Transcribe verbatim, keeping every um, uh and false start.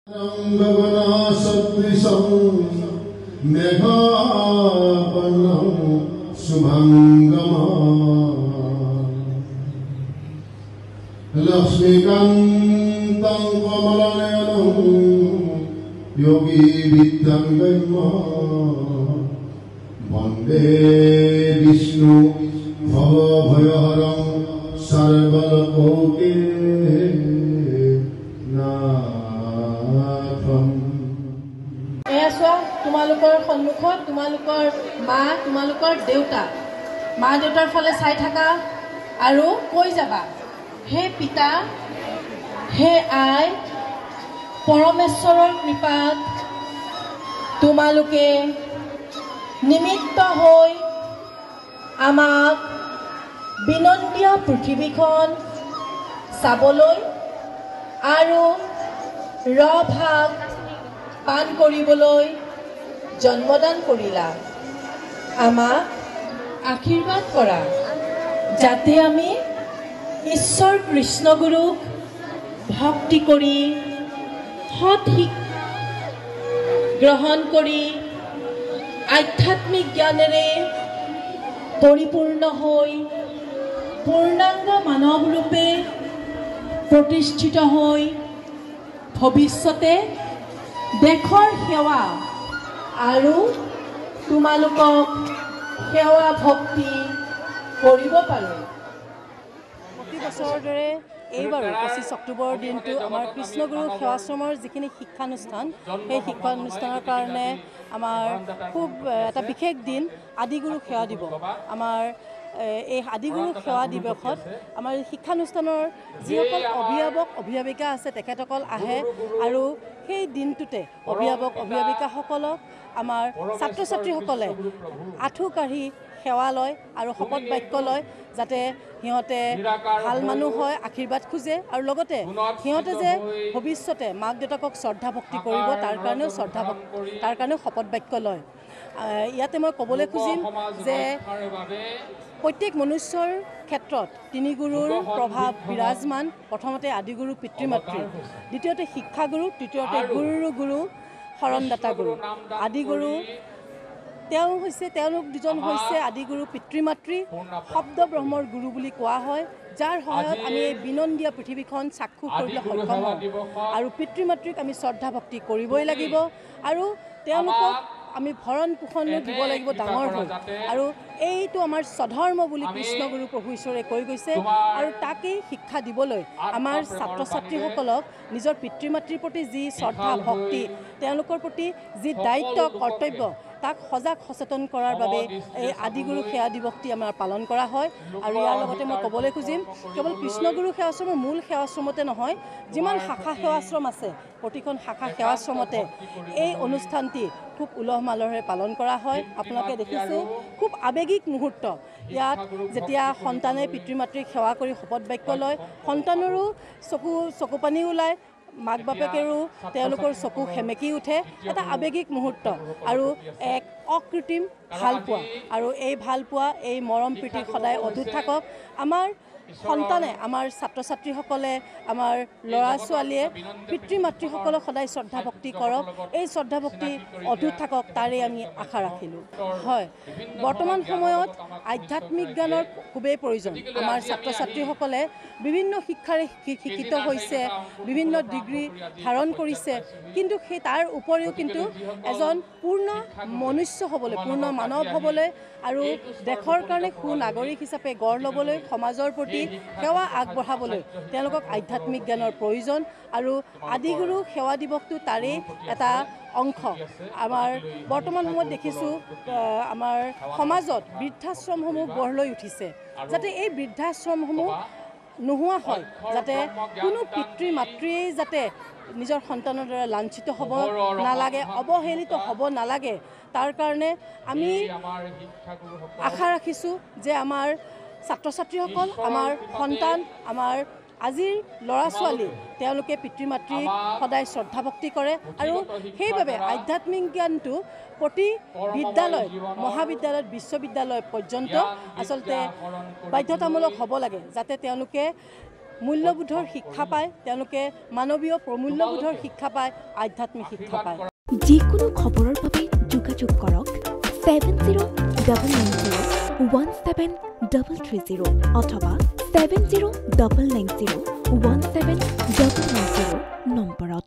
Lakshmikantam Kamalayanam Yogi Vidyam Brahma Vande Vishnu Bhavabhayaharam Sarvaloke Natham. Eya soa tumalukor সন্মুখত tumalukor মা tumalukor দেউতা মা দেউতাৰ ফলে চাই থাকা আৰু কৈ যাবা হে পিতা হে আই পৰমেশ্বৰৰ কৃপাত তোমালোকে নিমিত্ত হৈ আমাক বিনন্দীয় পৃথিৱীখন চাবলৈ আৰু ৰভাগ পান কৰিবলৈ জন্মদান কৰিলা আমাক আশীৰ্বাদ কৰা যাতে আমি ঈশ্বৰ কৃষ্ণ গুৰুক ভক্তি কৰি সৎ গ্ৰহণ কৰি আধ্যাত্মিক জ্ঞানেৰে পৰিপূৰ্ণ হৈ পূৰ্ণাংগ মানৱ ৰূপে প্ৰতিষ্ঠিত হৈ ভৱিষ্যতে দেশৰ সেৱা আৰু তোমালোকক সেৱা ভক্তি কৰিব পাৰো। প্ৰতি বছৰৰ দৰে এইবাৰো পঁচিছ অক্টোবৰৰ দিনটো আমাৰ কৃষ্ণগুৰু সেৱাশ্ৰমৰ যিখিনি শিক্ষানুষ্ঠান সেই শিক্ষানুষ্ঠানৰ কাৰণে আমাৰ খুব এটা বিশেষ দিন আদিগুৰু সেৱা দিৱস। আমাৰ এই আদিগুৰু সেৱা দিৱসত আমাৰ শিক্ষানুষ্ঠানৰ যিসকল অভিভাৱক অভিভাৱিকা আছে তেখেতসকল আহে আৰু সেই দিনটোতে অভিভাৱক অভিভাৱিকাসকলক আমাৰ ছাত্ৰ ছাত্ৰীসকলে আঁঠু কাঢ়ি সেৱা লয় আৰু শপত বাক্য লয় যাতে সিহঁতে ভাল মানুহ হয় আশীৰ্বাদ খোজে আৰু লগতে সিহঁতে যে ভৱিষ্যতে মাক দেউতাকক শ্ৰদ্ধা ভক্তি কৰিব তাৰ কাৰণেও শ্ৰদ্ধা তাৰ কাৰণেও শপত বাক্য লয়। ইয়াতে মই ক'বলৈ খুজিম যে প্ৰত্যেক মনুষ্যৰ ক্ষেত্ৰত তিনি গুৰুৰ প্ৰভাৱ বিৰাজমান। প্ৰথমতে আদিগুৰু পিতৃ মাতৃ, দ্বিতীয়তে শিক্ষাগুৰু, তৃতীয়তে গুৰুৰ গুৰু শৰণদাতা গুৰু। আদিগুৰু তেওঁ হৈছে তেওঁলোক দুজন হৈছে আদিগুৰু পিতৃ মাতৃ শব্দ ব্ৰহ্মৰ গুৰু বুলি কোৱা হয়, যাৰ সহায়ত আমি এই বিনন্দীয়া পৃথিৱীখন চাক্ষুষ কৰিবলৈ সক্ষম হওঁ আৰু পিতৃ মাতৃক আমি শ্ৰদ্ধা ভক্তি কৰিবই লাগিব আৰু তেওঁলোকক আমি ভৰণ পোষণ দিব লাগিব ডাঙৰ হৈ। আৰু এইটো আমাৰ স্বধৰ্ম বুলি কৃষ্ণগুৰু প্ৰভু ঈশ্বৰে কৈ গৈছে আৰু তাকেই শিক্ষা দিবলৈ আমাৰ ছাত্ৰ ছাত্ৰীসকলক নিজৰ পিতৃ মাতৃৰ প্ৰতি যি শ্ৰদ্ধা ভক্তি তেওঁলোকৰ প্ৰতি যি দায়িত্ব কৰ্তব্য তাক সজাগ সচেতন কৰাৰ বাবে এই আদিগুৰু সেৱা দিৱসটি আমাৰ পালন কৰা হয়। আৰু ইয়াৰ লগতে মই ক'বলৈ খুজিম কেৱল কৃষ্ণগুৰু সেৱাশ্ৰমৰ মূল সেৱাশ্ৰমতে নহয়, যিমান শাখা সেৱাশ্ৰম আছে প্ৰতিখন শাখা সেৱাশ্ৰমতে এই অনুষ্ঠানটি খুব উলহ মালহেৰে পালন কৰা হয়। আপোনালোকে দেখিছে খুব আৱেগিক মুহূৰ্ত। ইয়াত যেতিয়া সন্তানে পিতৃ মাতৃক সেৱা কৰি শপত বাক্য লয়, সন্তানৰো চকু চকুপানী ওলায়, মাক বাপেকেৰো তেওঁলোকৰ চকু সেমেকি উঠে। এটা আৱেগিক মুহূৰ্ত আৰু এক অকৃত্ৰিম ভালপোৱা আৰু এই ভালপোৱা এই মৰম প্ৰীতি সদায় অটুট থাকক। আমাৰ সন্তানে আমাৰ ছাত্ৰ ছাত্ৰীসকলে আমাৰ ল'ৰা ছোৱালীয়ে পিতৃ মাতৃসকলক সদায় শ্ৰদ্ধা ভক্তি কৰক, এই শ্ৰদ্ধা ভক্তি অটুট থাকক তাৰেই আমি আশা ৰাখিলোঁ। হয়, বৰ্তমান সময়ত আধ্যাত্মিক জ্ঞানৰ খুবেই প্ৰয়োজন। আমাৰ ছাত্ৰ ছাত্ৰীসকলে বিভিন্ন শিক্ষাৰে শিক্ষিত হৈছে, বিভিন্ন ডিগ্ৰী ধাৰণ কৰিছে, কিন্তু সেই তাৰ উপৰিও কিন্তু এজন পূৰ্ণ মনুষ্য হ'বলৈ, পূৰ্ণ মানৱ হ'বলৈ আৰু দেশৰ কাৰণে সুনাগৰিক হিচাপে গঢ় ল'বলৈ, সমাজৰ প্ৰতি সেৱা আগবঢ়াবলৈ তেওঁলোকক আধ্যাত্মিক জ্ঞানৰ প্ৰয়োজন। আৰু আদিগুৰু সেৱা দিৱসটো তাৰেই এটা অংশ। আমাৰ বৰ্তমান সময়ত দেখিছোঁ আমাৰ সমাজত বৃদ্ধাশ্ৰমসমূহ গঢ় লৈ উঠিছে, যাতে এই বৃদ্ধাশ্ৰমসমূহ নোহোৱা হয়, যাতে কোনো পিতৃ মাতৃয়েই যাতে নিজৰ সন্তানৰ দ্বাৰা লাঞ্ছিত হ'ব নালাগে, অৱহেলিত হ'ব নালাগে, তাৰ কাৰণে আমি আশা ৰাখিছোঁ যে আমাৰ ছাত্ৰ ছাত্ৰীসকল, আমাৰ সন্তান, আমাৰ আজিৰ ল'ৰা ছোৱালী তেওঁলোকে পিতৃ মাতৃক সদায় শ্ৰদ্ধা ভক্তি কৰে আৰু সেইবাবে আধ্যাত্মিক জ্ঞানটো প্ৰতি বিদ্যালয়, মহাবিদ্যালয়, বিশ্ববিদ্যালয় পৰ্যন্ত আচলতে বাধ্যতামূলক হ'ব লাগে, যাতে তেওঁলোকে মূল্যবোধৰ শিক্ষা পায় তেওঁলোকে মানৱীয় প্ৰমূল্যবোধৰ শিক্ষা পায় আধ্যাত্মিক শিক্ষা পায় যিকোনো খবৰৰ বাবে যোগাযোগ কৰক seven zero nine nine zero one seven three three zero অথবা seven zero nine nine zero one seven